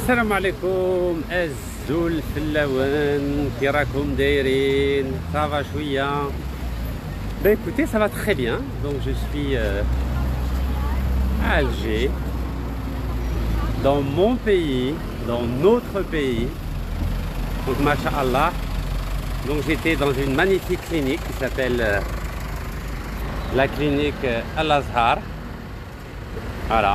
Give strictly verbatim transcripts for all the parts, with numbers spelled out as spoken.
السلام عليكم الزول الفلاوان، كي راكم دايرين؟ صافا شويه؟ Ben écoutez, ça va très bien. Donc je suis euh, à Alger, dans mon pays, dans notre pays. Donc masha'Allah. Donc j'étais dans une magnifique clinique qui s'appelle euh, la clinique euh, Al-Azhar. Voilà.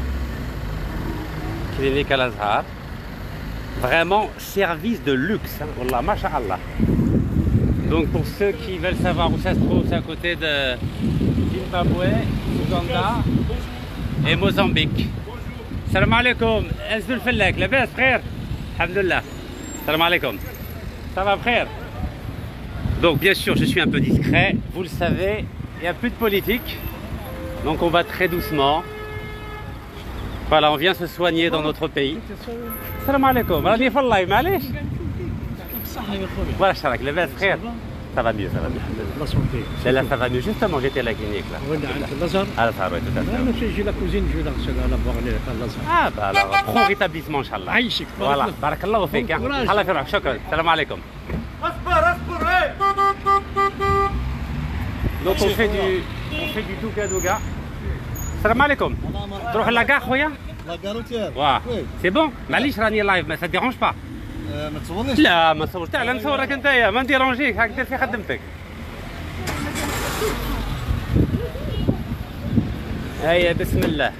Clinique Al-Azhar. Vraiment service de luxe. Hein. Wallah, masha'Allah. Donc pour ceux qui veulent savoir où ça se trouve, c'est à côté de Zimbabwe, Ouganda et Mozambique. Salam alaikum. Azul Fellak, la baisse frère. Alhamdulillah. Salam alaikum. Ça va frère? Donc bien sûr je suis un peu discret, vous le savez, il n'y a plus de politique. Donc on va très doucement. Voilà, on vient se soigner dans notre pays. Salam alaikum. راني في اللايف معليش. Voilà, Charak, le best frère. Ça va mieux, ça va mieux. La santé. Là, là, ça va mieux. Justement, j'étais à la clinique là. Oui, à Al-Azhar. À Al-Azhar, oui, tout à fait. J'ai la cousine, je vais la voir à Al-Azhar. Ah, bah alors, prompt rétablissement, Inch'Allah. Aïchik. Voilà, barakallahu fik. Allah fait shukran. Salam alaikum. Donc, on fait du, on fait du douga douga. Salam alaikum. تروح لاكار خويا؟ لاكاروتير. واه. سي بون؟ معليش راني لايف ما ça dérange pas. ما تصورنيش؟ لا ما تصورش، تعال نصورك انتيا ما نديرونجيك، هاك دير في خدمتك. هيا بسم الله.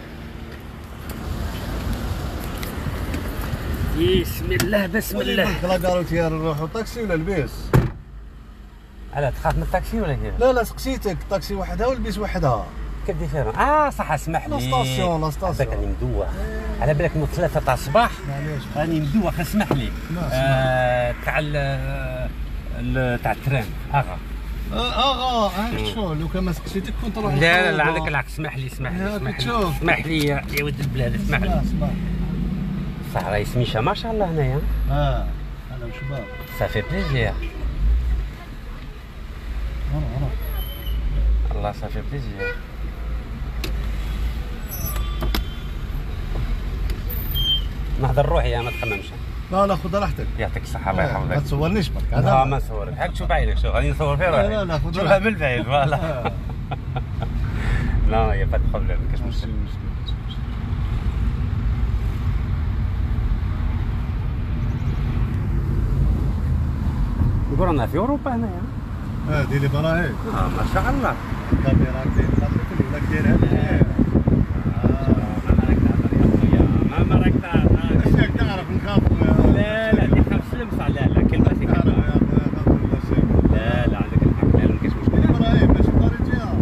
بسم الله بسم الله. لاكاروتير نروحو طاكسي ولا البيس؟ علاه تخاف من الطاكسي ولا كيف؟ لا لا سقسيتك، الطاكسي وحدها والبيس وحدها. كيف ديفيرون؟ اه صح اسمح لي. لا ستاسيون لا ستاسيون. هذاك راني مدوخ. على بالك من ثلاثة تاع الصباح. معليش. راني مدوخ اسمح لي. آه تاع ال تاع الترام اغا. اغا ها شو لو كان ما سقسيتك كنت راح. لا لا لا عندك العكس، اسمح لي اسمح لي اسمح لي اسمح لي يا ولد البلاد اسمح لي. صح راهي سميشه ما شاء الله هنايا. اه هلا وشباب. صافي بليزير. الله صافي بليزير. نهضر روحي يا ما تخممش. لا لا خذ راحتك. يعطيك الصحة الله يحفظك. ما تصورنيش برك. لا ما نصورك، هاك تشوف عينك شوف راني نصور في روحي. لا لا خذ شوفها من بعيد فوالا. لا يا با دو بروبليم كاش مشكل. نقول رانا في اوروبا هنايا. اه ديري براهي. اه ما شاء الله. الكاميرا دير خاطرك ولا ديرها. ما راك تعرف. اش راك تعرف نخاف. لا لا ما تخافش لمسة. لا لا كلمة في كلمة. لا لا عندك الحق. لا ما كاينش مشكل. ابراهيم ماشي خارجية.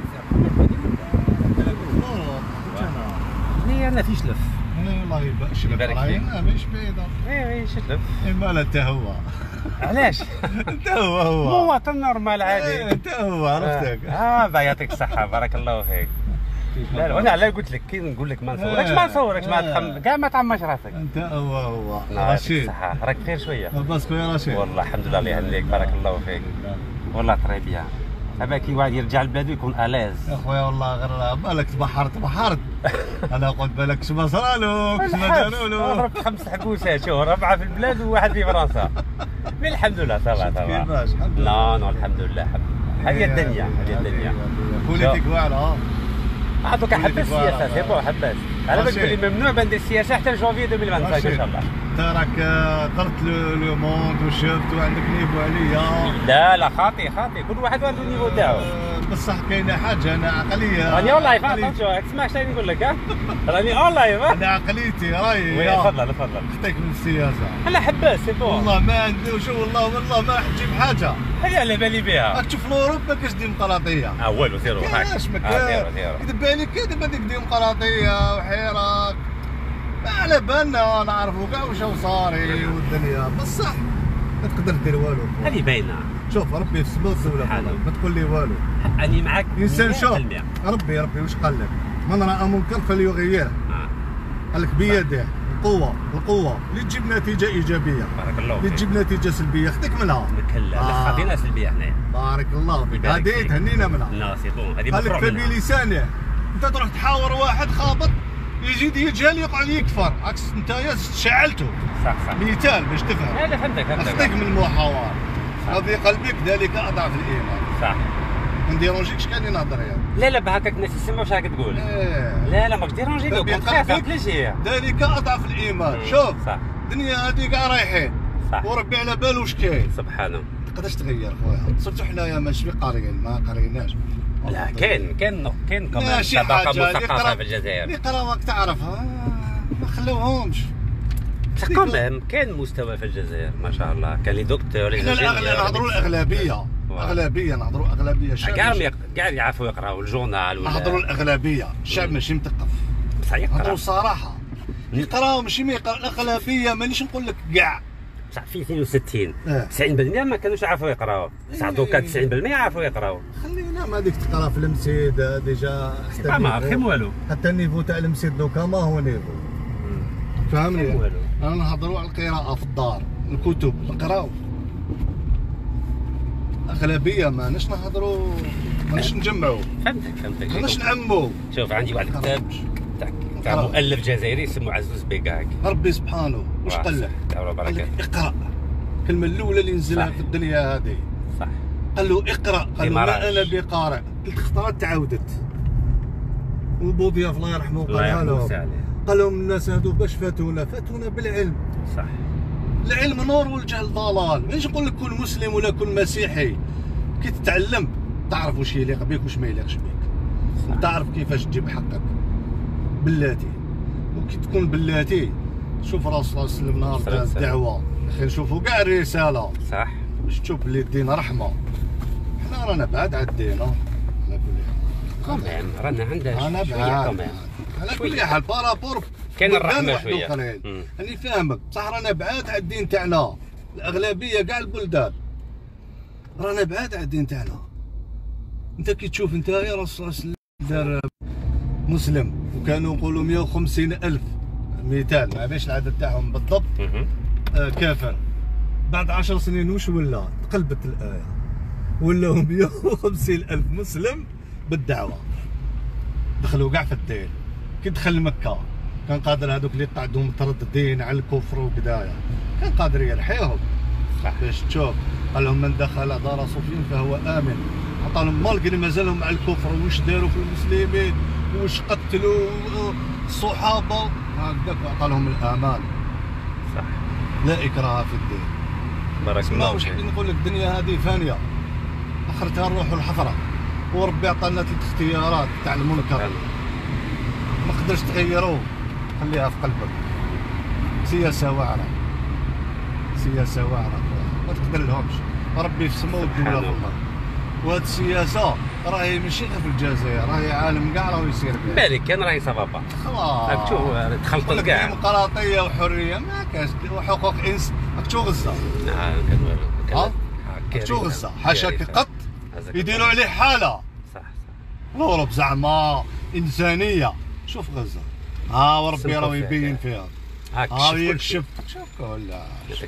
هي انا في شلف. الله يبارك فيك. ماهيش بعيدة. اي اي شلف. مال انت هو. علاش؟ انت هو هو. مواطن نورمال عادي. انت هو عرفتك. اه با يعطيك الصحة بارك الله فيك. لا لا انا علاه قلت لك كي نقول لك ما نصوركش ما نصوركش ما تخم كاع ما تعماش راسك. انت هو هو رشيد صح راك بخير شويه لاباس خويا رشيد والله الحمد لله الله يهنيك بارك الله فيك والله طري بيان. هذا كي واحد يرجع لبلادو يكون الاز. يا خويا والله غير بالك تبحرت بحرت. انا قلت بالك شنو صرالو شنو دارولو. ضربت خمس حبوسات شوف ربعه في البلاد وواحد في فرنسا. مي الحمد لله صافا صافا. كيفاش الحمد لله. لا لا الحمد لله هذه الدنيا هذه الدنيا. بوليتيك واعره. هذوك حبس السياسه سي بون حبس. على بالك بلي ممنوع بندير السياسه حتى لجونفي ألفين وخمسة وعشرين ان شاء الله. انت راك قرت لو موند وشفت وعندك نيفو عليا. لا لا خاطي خاطي كل واحد عنده النيفو تاعو. بصح كاينه حاجه انا عقليه. راني اون لايف اتونسيون تسمع اش راني نقول لك ها. راني اون لايف. انا عقليتي راهي. وي تفضل تفضل. خطيك من السياسه. انا حباس سي بون. والله ما عندي شو والله والله ما راح تجيب حاجه. هي على بالي بها. راك تشوف الاوروب ما كاش ديمقراطيه. اه والو زيرو هاك. كاش ما كاش. كذب عليك كذب هذيك ديمقراطيه وحراك. ما على بالنا نعرفوا كاع واش هو صاري والدنيا بصح ما تقدر دير والو. هذه باينه. شوف ربي في السما والدوله ما تقول لي والو. اني معاك. انسان شوف ربي ربي واش قال لك؟ من راى منكر فليغيره. قال لك بيده القوه القوه اللي تجيب نتيجه ايجابيه. بارك الله فيك. اللي تجيب نتيجه سلبيه خذك منها. لا لا خذينا سلبيه حنايا. بارك الله فيك هذه تهنينا منها. لا سي بون هذه قال لك فبلسانه انت تروح تحاور واحد خابط يزيد يجهل يقعد يكفر، عكس نتايا شعلته. صح صح. مثال باش تفهم. هذا فهمتك فهمتك. اخطيك من المحاورة. هذه قلبك ذلك اضعف الايمان. صح. ما نديرونجيكش كاني نهضر يعني. لا لا بهكاك الناس يسمعوا واش راك تقول. إيه. لا لا ماكش ديرونجي دوك قلبك بلاجير. ذلك اضعف الايمان. شوف صح. الدنيا هذه كاع رايحين. صح. وربي على باله واش كاين. سبحانه. ما تقدرش تغير خويا، صرتو حنايا ماشي قاريين ما قريناش. لا كاين كاين كاين كمان ماشي طبقه حاجة مثقفه في الجزائر. اللي قرا راك تعرفها ما خلوهمش. بصح كمان كاين مستوى في الجزائر ما شاء الله، كاين لي دكتور لي احنا الأغلبية نهضروا الاغلبيه، اغلبيه نهضروا اغلبيه الشعب. كاع كاع يعرفوا يقراوا الجورنال ولا نهضروا الاغلبيه، الشعب ماشي مثقف. بصح يقرا. نهضروا الصراحه. يقراو ماشي ما يقرا، الاغلبيه مانيش نقول لك كاع. بصح في اثنين وستين اه. تسعين بالمئة ما كانوش يعرفوا يقراوا، بصح دوكا تسعين بالمئة يعرفوا يقراوا. خلينا ما ديك تقرا في المسيد ديجا حتى ما عارفين والو. حتى النيفو تاع المسيد دوكا ما هو نيفو. فهمني؟ والو. انا نهضروا على القراءه في الدار، الكتب نقراو. اغلبيه ماناش نهضروا ماناش نجمعوا. فهمتك فهمتك. ماناش نعموا. شوف عندي واحد الكتاب تاع تاع مؤلف جزائري اسمه عزوز بيكاك. ربي سبحانه واش قال لك؟ قال لك اقرا. الكلمه الاولى اللي نزلها في الدنيا هذه. صح. قال له اقرا، قال له ما انا بقارئ، ثلاث خطرات تعاودت. وبوضياف الله يرحمه قالها لهم، قال لهم الناس هذو باش فاتونا، فاتونا بالعلم. صح. العلم نور والجهل ضلال، مانيش نقول لك كن مسلم ولا كن مسيحي، كي تتعلم تعرف واش يليق بك واش ما يليقش بك. وتعرف كيفاش تجيب حقك بلاتي، وكي تكون بلاتي شوف الرسول صلى الله عليه وسلم نهار تاع الدعوه، اخي نشوفوا كاع الرساله. صح. باش تشوف بلي الدين رحمه. حنا رانا بعاد على الدين على كل حال. كمان رانا عندنا انا بعاد على كل حال بارابور كاين الرحمه شويه. راني فاهمك، بصح رانا بعاد على الدين تاعنا، الاغلبيه كاع البلدان رانا بعاد على الدين تاعنا. انت كي تشوف انت يا رسول الله دار مسلم وكانوا يقولوا مئة وخمسين ألف مثال، ما عرفتش العدد تاعهم بالضبط. آه كافر. بعد عشر سنين وش ولا؟ تقلبت الآية، ولاو مئة وخمسين ألف مسلم بالدعوة، دخلوا كاع في الدين. كي دخل مكة كان قادر هذوك اللي قعدوا مترددين على الكفر وكدايا، كان قادر يرحيهم. صح. باش تشوف قال لهم من دخل دار صفين فهو آمن، عطى لهم مالقري مازالهم على الكفر، واش داروا في المسلمين واش قتلوا الصحابة هكذاك، عطى لهم الأمان. صح. لا إكراه في الدين. بارك الله واش حبيت نقول لك، الدنيا هذه فانيه، اخرتها الروح والحفره، وربي عطانا ثلاث اختيارات تاع المنكر ما قدرش تغيروه، خليها في قلبك. سياسه واعره، سياسه واعره ما تقدر لهمش، ربي في السماء والدوله في الارض. وهاد السياسه راهي ماشي غير في الجزائر، راهي عالم كاع راهو يسير بها. بالك كان راهي صافا خلاص. راك تشوف تخلطت كاع ديمقراطيه وحريه ما كاش، وحقوق انس راك تشوف غزه. نعم كان والو. ها؟ تشوف غزه حاشاك قط يديروا عليه حاله. صح صح. الأوروب زعما انسانيه. شوف غزه ها وربي راه يبين فيها، ها يكشف. شوف ولا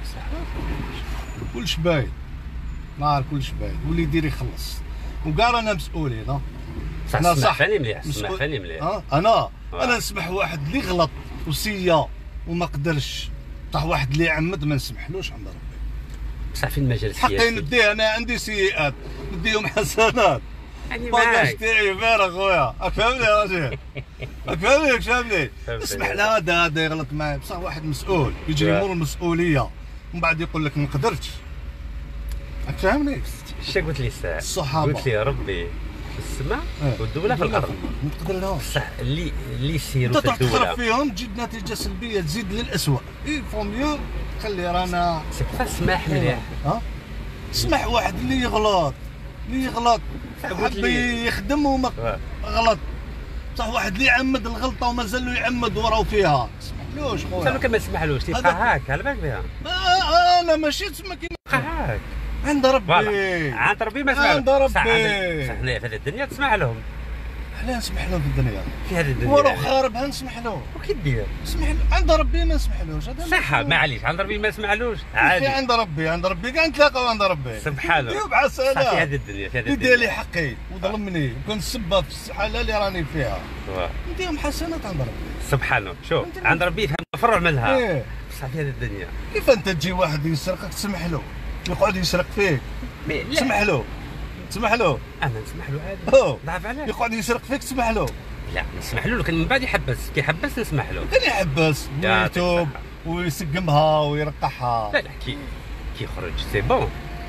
كلش باين، نهار كلش باين، واللي يدير يخلص، وكاع رانا مسؤولين. ها انا صح فاني مليح، سمح فاني مليح. ها انا انا نسمح واحد اللي غلط وسيا وما قدرش، صح واحد اللي يعمد ما نسمحلوش عند ربي. بصح في المجال السياسي حقي نديه، انا عندي سيئات نديهم حسنات. يعني باقاش تاعي فارغ خويا، راك فاهمني يا راجل؟ راك فاهمني راك فاهمني؟ اسمح له هذا هذا يغلط معايا، بصح واحد مسؤول يجري مور المسؤوليه ومن بعد يقول لك ما قدرتش. راك فاهمني؟ اش قلت لي الساعه؟ الصحابه قلت لي ربي في السماء والدوله في الارض، ما تقدر لهمش. صح اللي اللي يسيروا في انت الدوله تخرب فيهم تجيب نتيجه سلبيه، تزيد للاسوء. اي فو ميو خلي رانا سي با سماح مليح. ها اسمح واحد اللي يغلط، اللي يغلط حب يخدم وما غلط، صح واحد اللي يعمد الغلطه ومازال له يعمد وراو فيها، سمحلوش خويا. سالو كان ما سمحلوش تبقى هاك على بالك بها. انا ماشي تسمى كيما هاك عند ربي، عند ربي ما سمح عند ربي. صح حنا في هذه الدنيا تسمح لهم، علاه نسمح له في الدنيا؟ في هذه الدنيا هو راه خاربها نسمح له. وكي دير؟ نسمح له عند ربي ما نسمحلوش هذا صح معليش عند ربي ما نسمعلوش في عادي عند ربي عند ربي كاع نتلاقاو عند ربي سبحانه نديو مع صح في السلام. هذه الدنيا في هذه يدير الدنيا لي حقي وظلمني وكان السبه في الحاله اللي راني فيها واه. نديهم حسنات عند ربي. سبحانه شوف عند ربي يفهم فرع منها ايه بصح في هذه الدنيا كيف انت تجي واحد يسرقك تسمح له يقعد يسرق فيك مي لا تسمح له تسمح له انا نسمح له عادي أوه. ضعف علاش يقعد يسرق فيك تسمح له لا نسمح له لكن من بعد يحبس كي يحبس نسمح له كان يحبس يعطيك ويتوب الصحة. ويسقمها ويرقحها. لا لا كي كي يخرج سي بون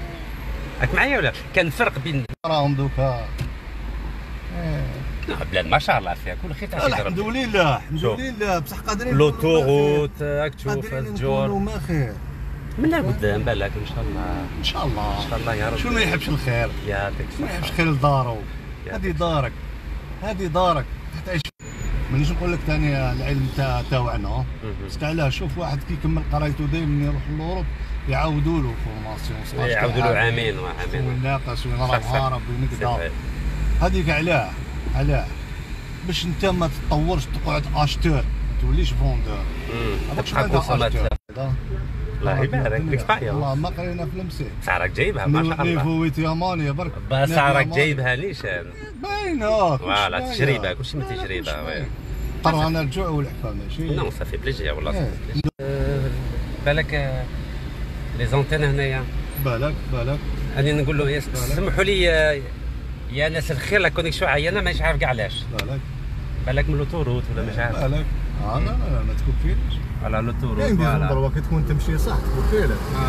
راك معايا ولا كان فرق بين راهم دوكا إيه. لا بلاد ما شاء الله فيها كل خير تاع سيدي الحمد ربي لله الحمد شوف. لله بصح قادرين لوطوغوت راك تشوف قادرين الجور نكونوا ما خير من لقدام بالك ان شاء الله ان شاء الله ان شاء الله يا رب شو ما يحبش الخير يعطيك ما يحبش الصحة خير لدارو يا هذه دارك هذه دارك تعيش. مانيش نقول لك ثاني العلم تاع تاعنا مهم. بس علاه شوف واحد كي يكمل قرايته دايما يروح لوروب يعاودوا له فورماسيون يعاودوا له عامين وعامين وين ناقص وين صح، راه صح. هارب وين سي كذا فري. هذيك علاه علاه باش انت ما تطورش تقعد اشتور ما توليش فوندور. امم هذاك تبقى كونسوماتور الله يبارك ليكسبيريونس والله ما قرينا في المسيح بصح راك جايبها ما شاء الله نيفو ويتيامانيا برك بصح راك جايبها نيشان باينه فوالا تجربه كلشي من تجربه وي قرانا الجوع والحفا ماشي نو صافي بليجيا والله إيه. صافي بليجيا. أه، بالك آه، لي زونتين هنايا بالك بالك راني نقول له يس- سمحوا لي آه، يا ناس الخير لا كونيكسيون عيانه مانيش عارف كاع علاش بالك بالك من لوتوروت ولا مش عارف بالك اه لا لا ما تكون فيناش على لوتوروت كاين ديال فوالا الضربه كي تكون تمشي صح تكون فيلك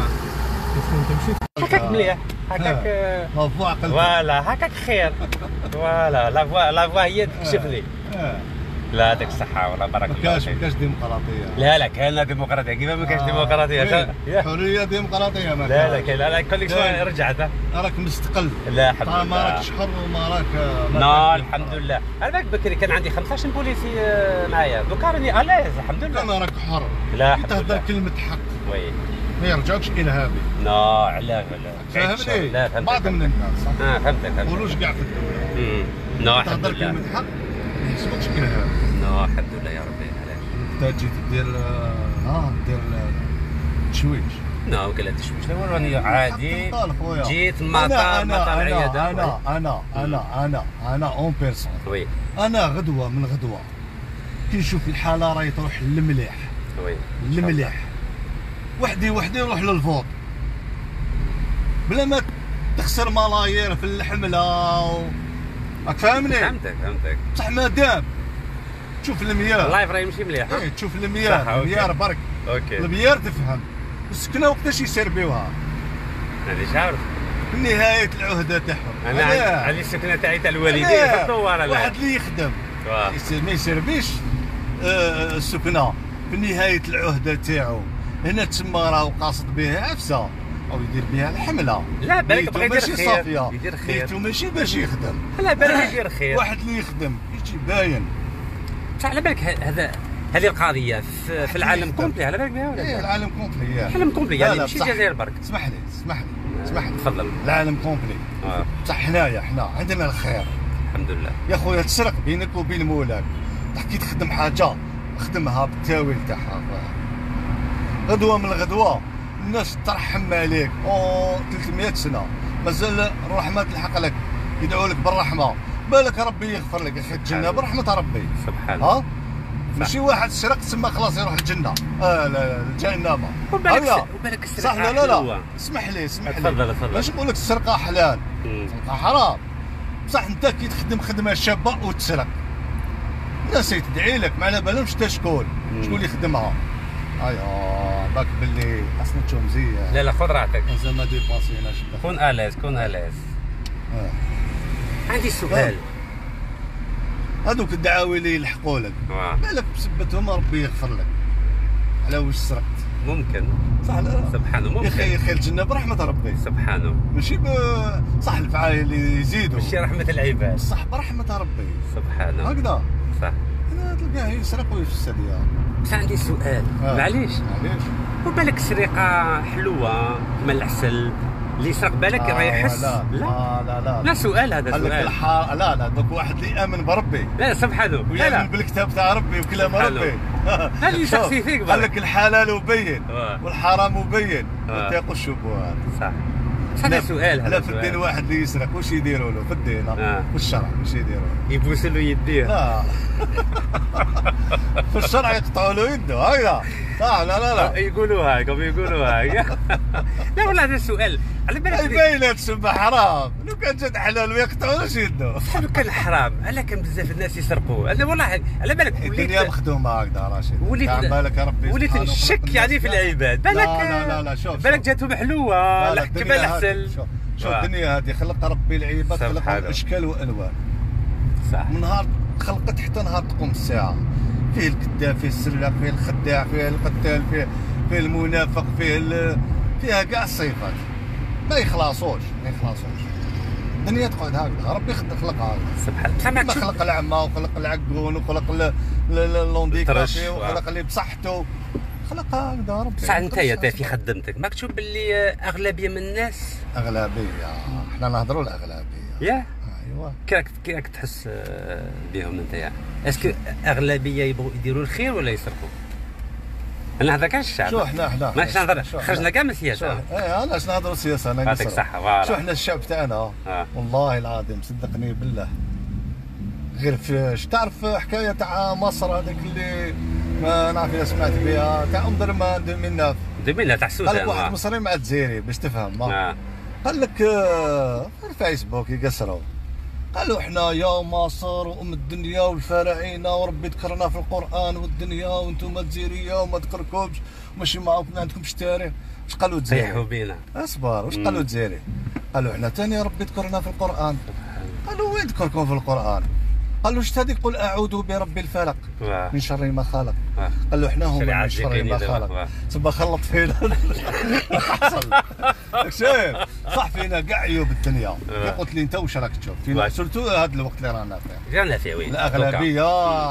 كي تكون تمشي هكاك مليح هكاك آه، لا فوا عقلتك فوالا هكاك خير فوالا لا فوا لا فوا هي تكشف لي آه. لا يعطيك الصحة والله بارك ما الله كاش فيك ما كاش ديمقراطيه لا لا كاين ديمقراطية كيف ما كاينش ديمقراطية كاين يا- حريه ديمقراطيه ما لا لا كاين. كاين لا لا كونيكسيون كاين. رجعت ها. راك مستقل لا الحمد طالما ما لله راكش حر وما راك ما نو راك الحمد لله على بالك بكري كان عندي خمسطاش بوليسي آه، معايا دوكا راني الاز الحمد لله كان راك حر لا كي الحمد تهضر لله كلمه حق وي ما يرجعوكش ارهابي. نو علاه لا فهمتني لا فهمتك بعض من الناس صح اه فهمتك ما فهمتك يقولوش كاع في الدوله مم. نو الحمد تهضر لله كلمه حق ما يحسبوكش ارهابي. نو الحمد لله يا ربي علاش انت تجي دير ها دير تشويش نو كلا تشويش لا راني عادي طال خويا جيت انا المطار انا مطار انا العياده انا انا انا انا انا اون بيرسون وي انا غدوه من غدوه كي نشوف الحاله راهي تروح للمليح وي المليح وحدي وحدي نروح للفوط بلا ما تخسر ملايير في الحمله و... راك فاهمني فهمتك فهمتك بصح مادام تشوف المياه اللايف راه يمشي مليح ها؟ ايه تشوف صح، المياه أوكي. المياه برك اوكي المياه تفهم السكنه وقتاش يسربيوها مانيش عارف في نهايه العهده تاعهم انا علاه؟ عندي السكنه تاعي تاع الوالدين علاه؟ في الدوار انا واحد اللي يخدم واه. يس- ما يسربيش آه، السكنه في نهايه العهده تاعو هنا تسمى راهو قاصد بها عفسه او يدير بها الحمله لا بالك نيتو بغى يدير ماشي خير صافيه يدير خير نيتو ماشي باش يخدم لا بالك يدير خير واحد اللي يخدم يجي باين بصح على بالك ه- هذا هذه القضيه في, في العالم يخدم. كومبلي على بالك بها ولا ايه لا؟ العالم كومبلي العالم كومبلي لا، يعني لا، ماشي بصح. الجزائر برك اسمح لي اسمح لي اسمح لي تفضل العالم كومبلي آه. بصح حنايا حنا عندنا الخير الحمد لله يا خويا تسرق بينك وبين مولاك تحكي تخدم حاجه خدمها بالتاويل تاعها غدوه من الغدوه الناس ترحم عليك او ثلاثمية سنه مازال الرحمه تلحق لك يدعوا لك بالرحمه بالك ربي يغفر لك يا اخي الجنه برحمه ربي سبحان الله ها ماشي واحد سرق تسمى خلاص يروح الجنه اه لا لا الجهنم وبالك هلا. وبالك صح السرقه لا لا لا حلوة. اسمح لي اسمح لي تفضل تفضل ماشي نقول لك السرقه حلال مم. السرقه حرام بصح انت كي تخدم خدمه شابه وتسرق الناس تدعي لك ما على بالهمش انت شكون مم. شكون اللي يخدمها ايوا باك باللي خاصنا نتشوف مزيان لا لا خذ راحتك مازال ما ديباسيناش كون الاز كون الاز آه. عندي سؤال هذوك الدعاوي اللي يلحقوا لك واه. بالك بسبتهم ربي يغفر لك على واش سرقت ممكن صح لا لا سبحانه يا اخي ممكن يا اخي الجنه برحمه ربي سبحانه ماشي ب... صح الفعايل اللي يزيدوا ماشي رحمه العباد صح برحمه ربي سبحانه هكذا صح انا تلقاه يسرق ويفسد يا بس عندي سؤال آه. معليش معليش وبالك السرقه حلوه كما العسل اللي يسرق بالك راه يحس. لا لا لا لا لا سؤال هذا قال لك سؤال. الحار لا لا دوك واحد اللي يامن بربي لا سبحانه لا ويامن لا بالكتاب تاع ربي وكلام سبحانه. ربي. هذا اللي شخصي فيك قال لك الحلال مبين آه. والحرام مبين آه. واتقوا الشبهات. صح. هذا سؤال هذا لا في الدين واحد اللي يسرق واش يديروا له في الدين آه. والشرع واش يديروا له؟ يبوس له يديه. لا في الشرع يقطعوا له يده هكذا. صح لا لا لا يقولوها هكا يقولوها هكا. لا والله هذا السؤال على بالك باينه تسمى حرام لو كان جات حلال ويقطعوا له يده. صحاب كان حرام علاه كان بزاف الناس يسرقوا انا والله على بالك وليت الدنيا مخدومه هكذا راشد. وليت كان بالك ربي وليت نشك يعني في العباد بالك. لا لا لا شوف بالك جاتهم حلوه لا كيف الاحسن. شوف شوف الدنيا هذه خلق ربي العباد خلق اشكال والوان. صح. من نهار خلقت حتى نهار تقوم الساعه فيه الكذاب فيه السلاق فيه الخداع فيه القتال فيه فيه المنافق فيه ال... فيها كاع الصفات ما يخلصوش ما يخلصوش. الدنيا تقعد هكذا ربي خلقها هكذا سبحان الله. خلق العمى وخلق العقون وخلق اللونديكافي وخلق اللي بصحته خلقها هكذا ربي. بصح انت يا في خدمتك ماك تشوف باللي اغلبيه من الناس اغلبيه احنا نهضروا الاغلبيه يا ايوا كيراك كيراك تحس بهم انت يا اسكو اغلبيه يبغوا يديروا الخير ولا يسرقوا؟ انا هذا كاع الشعب. شو احنا احنا ماشي نهضر خرجنا كاع من السياسه. ايه علاش نهضروا سياسه انا يعطيك الصحه فوالا. شو احنا الشعب تاعنا آه. والله العظيم صدقني بالله غير في تعرف حكايه تاع مصر هذيك اللي ما نعرف اذا سمعت بها تاع ام درمان دوميناف دوميناف تاع السودان. قال لك واحد مصري مع الجزائري باش تفهم آه. قال لك في الفيسبوك يقصروا قالوا احنا يا مصر وام الدنيا والفراعنه وربي ذكرنا في القران والدنيا وانتم الجزائريه وما ذكركمش ماشي معاكم ما عندكمش تاريخ. واش قالوا الجزائري؟ صيحوا بينا. اصبر واش قالوا الجزائري؟ قالوا احنا ثاني ربي ذكرنا في القران. قالوا وين ذكركم في القران؟ قالوا اش هذيك قل اعوذ برب الفلق من شر ما خلق. قالوا احنا هما من شر ما خلق تبا خلط فينا. حصل شايف صح فينا كاع عيوب الدنيا. قلت لي انت واش راك تشوف فينا سورتو هذا الوقت اللي رانا فيه رانا فيه وين الاغلبيه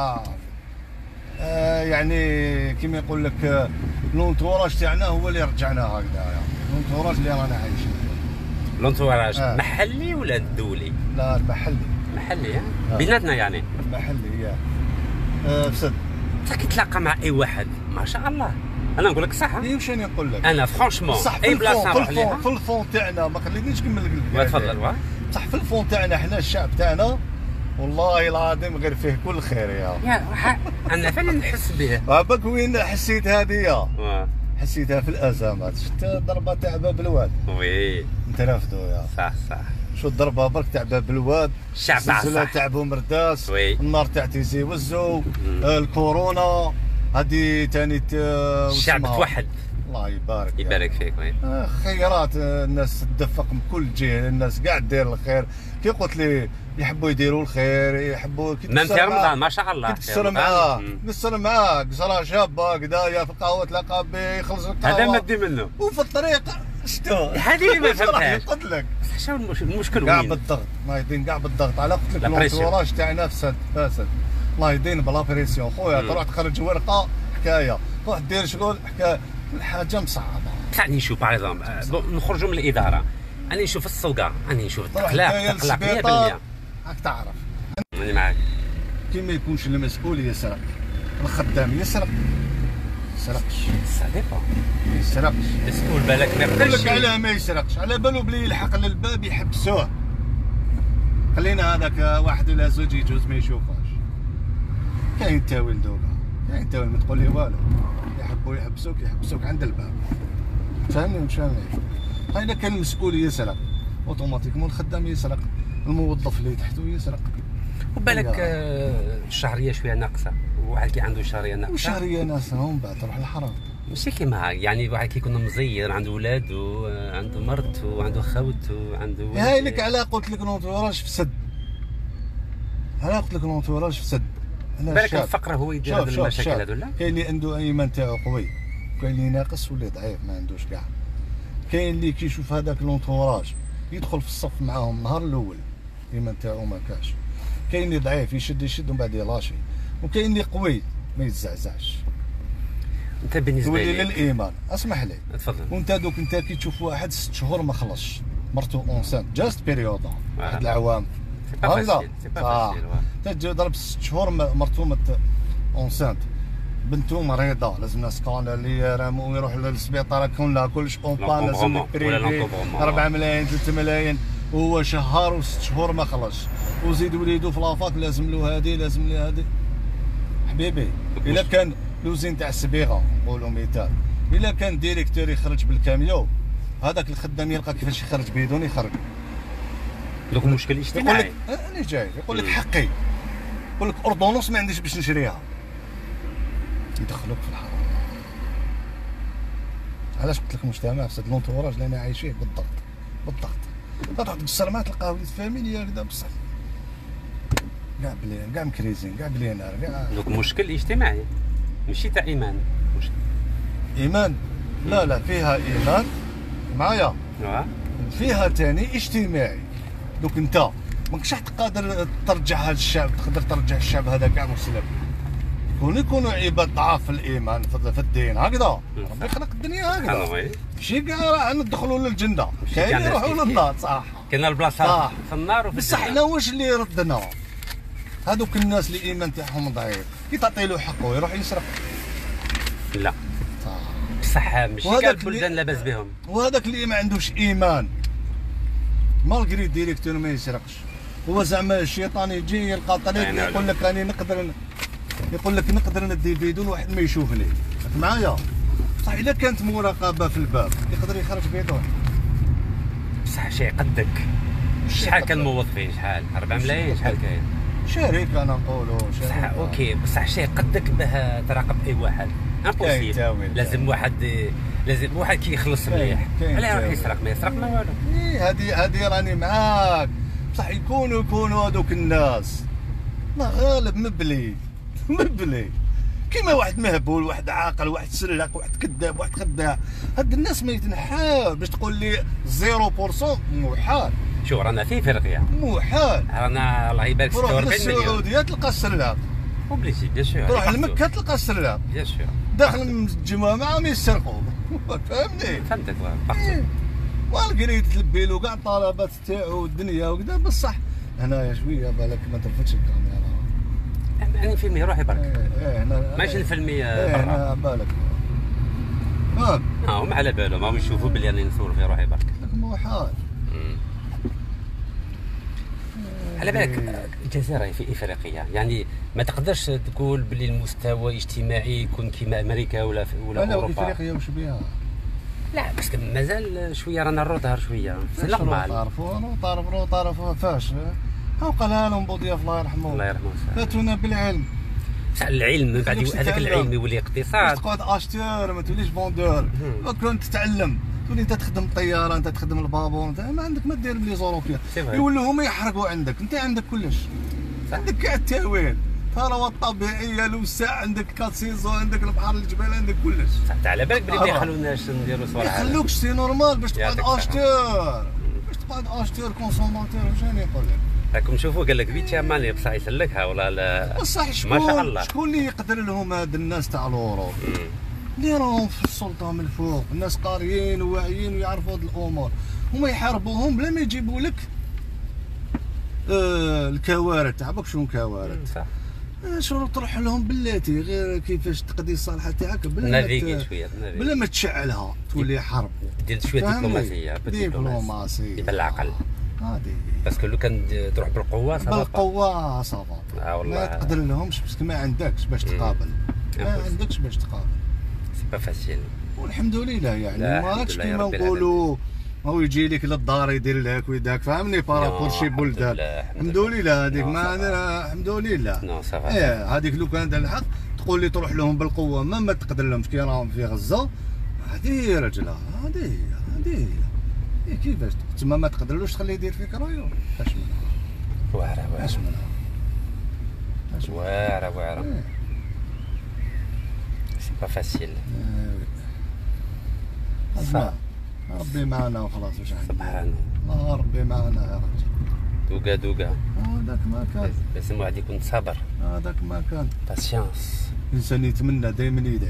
آه يعني كيما يقول لك لونتوراج تاعنا هو اللي رجعنا هكذا لونتوراج اللي رانا عايشين. لونتوراج آه. محلي ولا دولي؟ لا المحلي. محلي آه. بيناتنا يعني محلي يا آه بسد. انت كي تلاقى مع اي واحد ما شاء الله انا نقول لك صح. اي واش راني نقول لك انا فرانشمون اي بلاصه نروح ليها في الفون تاعنا ما خلينيش نكمل لك. تفضل. صح في الفون تاعنا احنا الشعب تاعنا والله العظيم غير فيه كل خير يا يا انا فعلا نحس به. عباك وين حسيت هذه يا حسيتها في الازمات شفت الضربه تاع باب الواد. وي انت رافدو يا صح صح. شو الضربه برك تاع باب الواد الشعب الزلزال تاع بومرداس النار تاع تيزي وزو الكورونا هذه ثاني الشعب توحد. الله يبارك يبارك فيك. وين خيرات الناس تدفق من كل جهه الناس كاع دير الخير كي قلت لي يحبوا يديروا الخير يحبوا كي من في رمضان ما شاء الله كتسر معاه كتسر معاه قصرة شابه هكذايا في القهوه تلاقى به يخلص القهوه هذا ما دي منه وفي الطريق شتو هذه اللي ما فهمتهاش. قلت لك شنو المشكل وين؟ كاع بالضغط الله يدين كاع بالضغط على قلت لك الانتوراج تاعنا فسد فاسد الله يدين بلا بريسيون خويا تروح تخرج ورقه حكايه تروح دير شغل حكايه الحاجه مصعبه. راني نشوف باغ اكزومبل نخرجوا من الاداره راني نشوف السوقه راني نشوف الاخلاق الاخلاق مية بالمية راك تعرف راني معاك. كي ما يكونش المسؤول يسرق الخدام يسرق يسرقش سا ديبون ما يسرقش مسؤول بالك ما يقدرش يقول لك علاه ما يسرقش على بالو بلي يلحق للباب يحبسوه. خلينا هذاك واحد ولا زوج يجوز ما يشوفوش. كاين تاويل دوكا كاين تاويل ما تقول لي والو يحبوا يحبسوك يحبسوك عند الباب فهمني مش فهمني. اذا كان المسؤول يسرق اوتوماتيكمون الخدام يسرق الموظف اللي تحته يسرق. وبالك الشهريه شويه ناقصه واحد كي عنده شهريه ناقصه وشهريه ناقصه ومن بعد تروح للحرام. ماشي كيما يعني واحد كيكون مزير عنده ولاد وعنده مرت وعنده خوت وعنده هاي لك على قلت لك لونتوراج فسد. على قلت لك لونتوراج فسد. بالك الفقر هو يدير هذه المشاكل هذو لا. كاين اللي عنده ايمان تاعو قوي كاين اللي ناقص واللي ضعيف ما عندوش كاع. كاين اللي كيشوف هذاك لونتوراج يدخل في الصف معاهم النهار الاول الايمان تاعو ما كاش. كاين اللي ضعيف يشد يشد ومن بعد يلاشي وكاين اللي قوي ما يتزعزعش. انت بالنسبه تولي لي للايمان. اسمح لي تفضل. وانت دوك انت كي تشوف واحد ست شهور ما خلصش مرتو اونسانت جاست بيريودا واحد العوام سي با فاسيل سي با فاسيل تجي ضرب ست شهور مرتو مت اونسانت بنتو مريضه لازمنا سكانر اللي رامو يروح للسبيطار كون لا كلش اونبان لازم بريفي أربعة ملايين ثلاثة ملايين وهو شهر وست شهور ما خلصش وزيد وليدو في لافاك لازم له هادي لازم له هادي. حبيبي الا كان لوزين تاع السبيغه نقولوا مثال الا كان ديريكتور يخرج بالكاميو هذاك الخدام يلقى كيفاش يخرج بدون يخرج. دوك المشكل الاجتماعي يقول لك انا جاي يقول لك حقي يقول لك اردونوس ما عنديش باش نشريها يدخلوك في الحرام. علاش قلت لك مجتمع في هذا لونتوراج اللي انا عايش فيه بالضبط بالضبط تروح تبصر ما تلقاو وليد فاميليا هكذا بصح كاع بليان كاع مكريزين كاع بليانار كاع. دوك مشكل اجتماعي ماشي تاع ايمان. مشكل ايمان لا لا فيها ايمان معايا اه فيها ثاني اجتماعي. دوك انت ماكش قادر ترجع هذا الشعب تقدر ترجع الشعب هذا كاع مسلم كون يكونوا عباد ضعاف في الايمان في الدين هكذا ربي خلق الدنيا هكذا ماشي كاع راه ندخلوا للجنه كاين يروحوا للنار صح كاين البلاصه في النار وفي بصح حنا واش اللي ردنا هذوك الناس اللي الايمان تاعهم ضعيف كي تعطي له حقه يروح يسرق. لا بصح ماشي كاع البلدان لاباس بهم وهذاك اللي ما عندوش ايمان مالغري ديريكتور ما يسرقش هو زعما الشيطان يجي يلقى طريق يقول لك راني نقدر يقول لك نقدر ندي بدون واحد ما يشوفني معايا. صح الا كانت مراقبه في الباب يقدر يخرج بدون. بصح شي قدك شحال كان موظفين شحال أربعة ملايين شحال كاين شركه انا نقولوا بصح اوكي بصح شي قدك باه تراقب اي واحد امبوسيبل. لازم واحد لازم واحد كي يخلص مليح علاه يروح يسرق ما يسرق ما والو. ايه هذه هذه راني معاك بصح يكونوا يكونوا هذوك الناس ما غالب مبلي مبلي كيما واحد مهبول واحد عاقل واحد سلاق واحد كذاب واحد خداع هاد الناس ما يتنحاو باش تقول لي صفر بالمية محال. شوف رانا في فرقيه محال رانا الله يبارك ستة وأربعين مليون. تروح للسعوديه تلقى السلاق اوبليجي بيان سور تروح لمكه تلقى السلاق بيان سور داخل الجمعه معاهم يسرقوا فهمني فهمتك بارتو والقري تلبي له كاع الطلبات تاعو والدنيا وكذا بصح هنايا شويه بالك ما ترفدش الكاميرا يعني فيلمي روح يبارك ايه هنا ماشي الفيلمي ايه هنا بالك ها هم على بالهم هم يشوفوا بلي راني نصور في روح يبارك محال. على بالك الجزائر في افريقيا يعني ما تقدرش تقول بلي المستوى الاجتماعي يكون كيما امريكا ولا ولا لا اوروبا. افريقيا واش بها لا بس مازال شويه رانا نروطها شويه سي نورمال. تعرفوا تعرفوا تعرفوا فاش ها قالها لهم بوضياف الله يرحمه الله يرحمه فاتونا بالعلم. بصح العلم من بعد هذاك العلم يولي اقتصاد تقعد اشتور ما توليش فوندور كنت تتعلم تولي انت تخدم الطياره انت تخدم البابور انت ما عندك ما دير بلي زوروبيا يولوا هما يحرقوا عندك انت عندك كلش عندك كاع التاويل ثروات طبيعيه الوسع عندك كاسيزو عندك البحر الجبال عندك كلش. صح على بالك بلي ما يخلوناش نديروا صوالح ما يخلوكش سي نورمال باش تقعد اشتور باش تقعد اشتور كونسوماتور واش راني نقول لك راكم شوفوا قال لك بيتي ماني بصح يسلكها ولا لا بصح شكون ما شاء الله شكون اللي يقدر لهم هاد الناس تاع الاوروب اللي راهم في السلطه من فوق الناس قاريين وواعيين ويعرفوا هاد الامور هما يحاربوهم بلا ما يجيبوا لك آه الكوارث تعبك شنو كوارث صح شنو تروح لهم بلاتي غير كيفاش تقضي الصالحه تاعك بلا نافيغي شويه بلا ما تشعلها تولي حرب دير شويه دبلوماسيه دبلوماسيه بالعقل هادي باسكو لو كان تروح بالقوه صافا بالقوه صافا اه والله ما تقدر لهمش باسكو ما عندكش باش تقابل ما عندكش باش تقابل سي با فاسيل والحمد لله يعني ما راكش كيما نقولوا هو يجي لك للدار يدير لك ويداك فهمني بارابور شي بلدان الحمد لله هذيك ما عندنا الحمد لله ايه هذيك لو كان الحق تقول لي تروح لهم بالقوه ما ما تقدر لهمش كي راهم في غزه هذه رجله هذه هذه إيه كيفاش تما ما تقدرلوش تخليه يدير فيك رايو اش منها واعره واعره اش منها اش واعره واعره سي با فاسيل صح ربي معنا وخلاص واش عندنا سبحان الله ربي معنا يا رجل دوكا دوكا هذاك ما كان لازم واحد يكون صابر هذاك ما كان باسيونس الانسان يتمنى دائما يدعي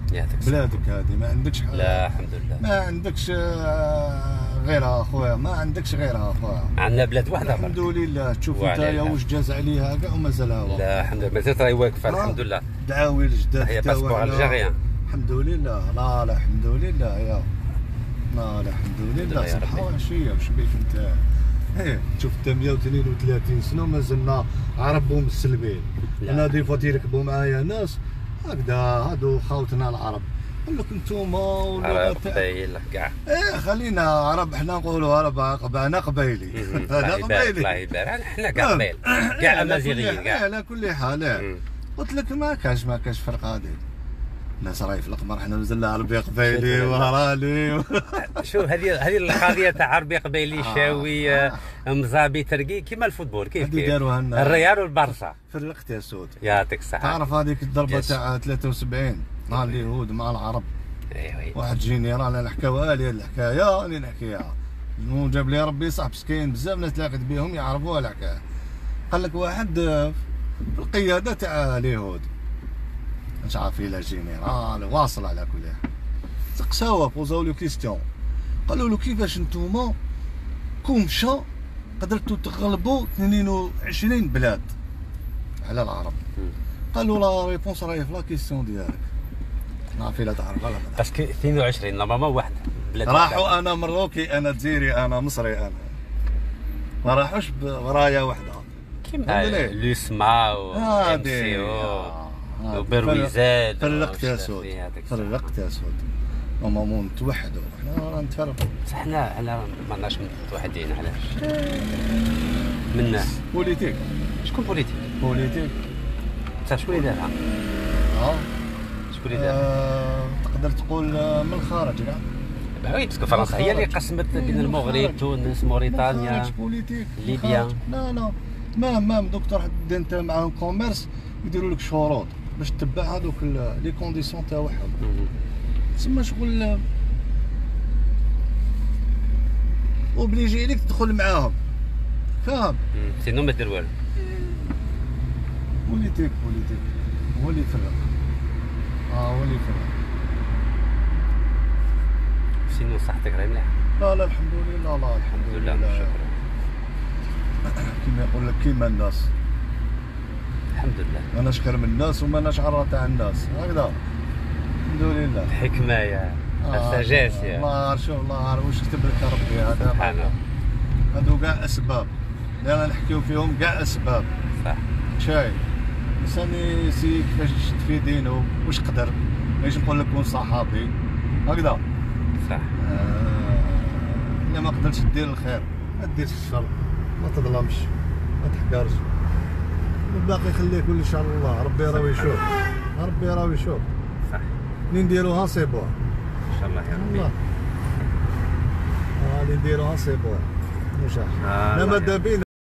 يعطيك الصحة. بلادك هذه ما عندكش حاجة. لا الحمد لله. ما عندكش آه، غيرها اخويا، ما عندكش غيرها اخويا. عندنا بلاد واحدة الحمد برك. لله. تشوف وعلى انت الحمد. واش جاز عليها كاع ومازال هو. لا الحمد لله مازالت راهي واقفة آه. الحمد لله. دعاوي الجداد هي تاعنا. باسبور الجيريان. الحمد لله. لا لا الحمد لله يا لا لا الحمد لله. يا ربي. صحة وعشية واش بيك انت. ايه شوف انت مية واثنين وثلاثين سنة مازلنا عرب ومسلمين. لا. انا دي فوا تيركبوا معايا ناس هكذا هادو خاوتنا العرب. نقول لك انتوما ولا عرب تاع- قبايل كاع. ايه خلينا عرب، حنا نقولوا عرب عقب، انا قبايلي. الله انا يبارك الله قبايلي. يبارك. حنا كاع قبايل كاع امازيغيين كاع. على كل حال إيه. مم. قلت لك ما كانش ما كانش فرق هذه. الناس راهي في القمر، حنا مازلنا عربي قبايلي وهراني. شوف هذه هذه القضيه تاع عربي قبايلي شاوي آه، مزابي ترقي كيما الفوتبول كيف هذه كيف داروها لنا. الريال والبارسا. فرقت يا سود. يعطيك الصحه. تعرف هذيك الضربه يس. تاع ثلاثة وسبعين مع اليهود مع العرب. ايوه واحد جينيرال انا نحكيوها لي الحكايه اللي نحكيها. مو جاب لي ربي صح مسكين بزاف ناس تلاقيت بهم يعرفوها الحكايه. قال لك واحد في القياده تاع اليهود مش عارف الى جينيرال واصل على كل حال. سقساوه بوزاو له كيستيون، قالوا له كيفاش نتوما كومشا قدرتوا تغلبوا اثنين وعشرين بلاد على العرب. قالوا لا ريبونس راهي في لا كيستيون ديالك. نعرف الا تعرف ولا ما باسكو اثنين وعشرين نورمالمون واحد بلاد راحوا انا مروكي انا جزيري انا مصري انا ما راحوش برايه واحده كيما لوسما و ام سي او وبرويزاد. فرقت يا سود فرقت يا سود هما مو نتوحدوا حنا راه نتفرقوا. بصح حنا حنا ما عندناش متوحدين. علاش؟ منا بوليتيك شكون بوليتيك؟ بوليتيك انت شكون اللي دارها؟ اه شكون اللي دارها؟ آه، تقدر تقول آه، من الخارج كاع. وي باسكو فرنسا هي اللي قسمت بين المغرب تونس موريتانيا خارج بوليتيك ليبيا. خارج. لا لا مام مام دوك تروح انت معاهم كوميرس يديروا لك شروط باش تتبع هذوك لي كونديسيون تاعهم. تسمى شغل اوبليجي ليك تدخل معاهم فاهم. سينو ما دير والو. بوليتيك بوليتيك هو اللي يفرق. اه هو اللي يفرق. سينو صحتك راهي مليحه؟ لا لا الحمد لله لا الحمد الحمد لله لله. شكرا. كيما يقول لك كيما الناس الحمد لله. انا شكر من الناس وما انا شعر تاع الناس هكذا الحمد لله. الحكمه يا السجاس يا الله شوف الله عارف واش كتب لك ربي. هذا سبحانه. هادو كاع اسباب اللي انا نحكيو فيهم كاع اسباب. صح. شايف الانسان يسي كيفاش يشد في دينه واش قدر. ماشي نقول لك كون صحابي هكذا صح. آه، الا ما قدرتش دير الخير ما ديرش الشر ما تظلمش ما تحقرش الباقي خليه كل شاء الله. ربي راه يشوف ربي راه يشوف. صح. اللي نديروها سي بون ان شاء الله يا ربي. والله اه اللي نديروها سي بون. مش آه لا الله ماذا بينا.